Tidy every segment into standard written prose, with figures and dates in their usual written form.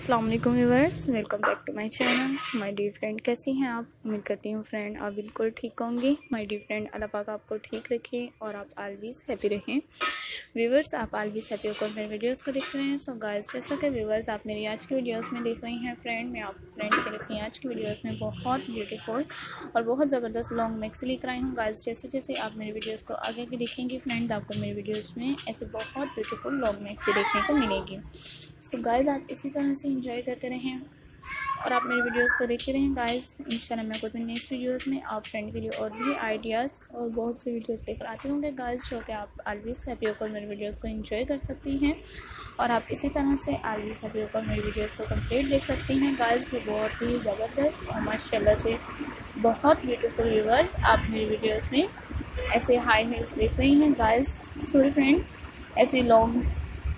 अस्सलाम वालेकुम viewers, welcome back to my channel. My dear friend, कैसी हैं आप? उम्मीद करती हूँ फ्रेंड आप बिल्कुल ठीक होंगी। माय डियर फ्रेंड, अल्लाह पाक आपको ठीक रखे और आप ऑलवेज हैप्पी रहें। व्यूअर्स, आप ऑलवेज हैप्पी होकर मेरे वीडियोस को देख रहे हैं। सो गाइस, जैसा कि व्यूअर्स आप मेरी आज की वीडियोस में देख रही हैं फ्रेंड, मैं आप फ्रेंड के लिए अपनी आज की वीडियोस में बहुत ब्यूटीफुल और बहुत ज़बरदस्त लॉन्ग मैक्स लेकर आई हूँ। गाइस, जैसे जैसे आप मेरे वीडियोस को आगे की देखेंगे फ्रेंड, आपको मेरे वीडियोस में ऐसे बहुत ब्यूटीफुल लॉन्ग मैक्स देखने को मिलेगी। सो गाइस, आप इसी तरह से एंजॉय करते रहें और आप मेरे वीडियोस को देखते रहें। गाइस, इंशाल्लाह मैं अपनी नेक्स्ट वीडियोस में आप फ्रेंड के लिए और भी आइडियाज़ और बहुत से वीडियोस लेकर आते होंगे गाइस, जो कि आप ऑलवेज हैप्पी होकर मेरे वीडियोस को एंजॉय कर सकती हैं और आप इसी तरह से ऑलवेज हैप्पी होकर मेरी वीडियोस को कंप्लीट देख सकती हैं। गाइस, जो बहुत ही ज़बरदस्त और माशाल्लाह से बहुत ब्यूटीफुल व्यूअर्स आप मेरी वीडियोज़ में ऐसे हाई हील्स देख रही हैं। गाइस, सॉरी फ्रेंड्स, ऐसी लॉन्ग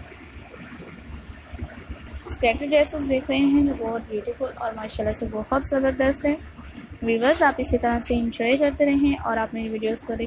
स्कैटर ड्रेसेस देख रहे हैं जो बहुत ब्यूटीफुल और माशाल्लाह से बहुत ज़बरदस्त है। व्यूअर्स, आप इसी तरह से एंजॉय करते रहें और आप मेरी वीडियोस को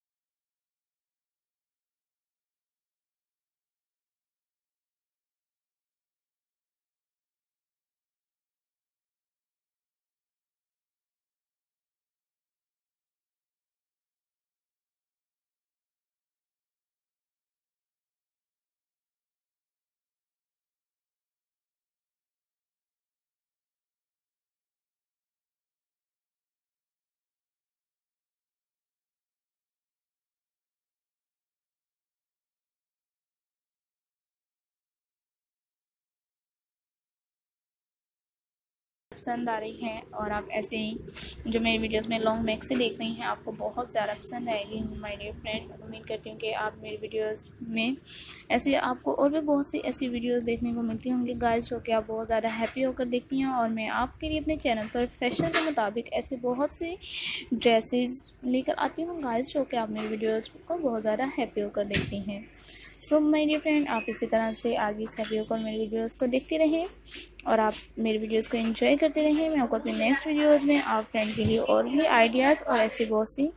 पसंद आ रही हैं और आप ऐसे ही जो मेरी वीडियोस में लॉन्ग मैक्स से देख रही हैं आपको बहुत ज़्यादा पसंद आएगी। माय डियर फ्रेंड, उम्मीद करती हूँ कि आप मेरी वीडियोस में ऐसे आपको और भी बहुत सी ऐसी वीडियोस देखने को मिलती होंगी गाइस, जो कि आप बहुत ज़्यादा हैप्पी होकर देखती हैं और मैं आपके लिए अपने चैनल पर फैशन के मुताबिक ऐसे बहुत सी ड्रेसेस लेकर आती हूँ गाइस, जो कि आप मेरी वीडियोज़ को बहुत ज़्यादा हैप्पी होकर देखती हैं। सो माय डियर फ्रेंड, आप इसी तरह से आगे हैप्पी होकर मेरी वीडियोस को देखती रहें और आप मेरी वीडियोस को एंजॉय करते रहें। मैं आपको अपने नेक्स्ट वीडियोस में आप फ्रेंड के लिए और भी आइडियाज़ और ऐसी बहुत सी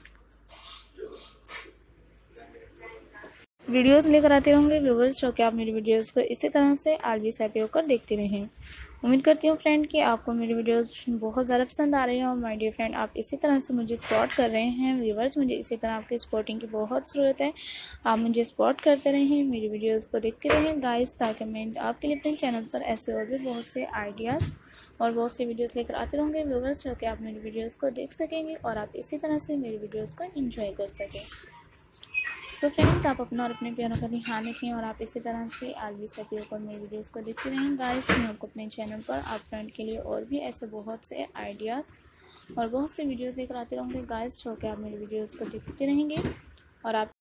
वीडियोस लेकर आते रहूँगे व्यूवर्स, जो कि आप मेरी वीडियोस को इसी तरह से ऑलवेज हैप्पी होकर देखते रहें। उम्मीद करती हूँ फ्रेंड कि आपको मेरी वीडियोस बहुत ज़्यादा पसंद आ रही हैं और माय डियर फ्रेंड, आप इसी तरह से मुझे सपोर्ट कर रहे हैं। व्यूवर्स, मुझे इसी तरह आपकी सपोर्टिंग की बहुत ज़रूरत है। आप मुझे सपोर्ट करते रहें, मेरी वीडियोस को देखते रहें गाइस, ताकि मैं आपके लिए अपने चैनल पर ऐसे और भी बहुत से आइडियाज़ और बहुत सी वीडियोस लेकर आते रहूँगे व्यूवर्स, जो कि आप मेरी वीडियोस को देख सकेंगे और आप इसी तरह से मेरी वीडियोस को एंजॉय कर सकें। तो फ्रेंड्स, आप अपना और अपने प्यारों का ध्यान रखें और आप इसी तरह से ऑलवेज हैप्पी होकर मेरी वीडियोस को देखते रहें गाइस। मैं आपको अपने चैनल पर आप फ्रेंड के लिए और भी ऐसे बहुत से आइडियाज़ और बहुत से वीडियोस लेकर आते रहूँगे गाइस, जो कि आप मेरी वीडियोस को देखते रहेंगे और आप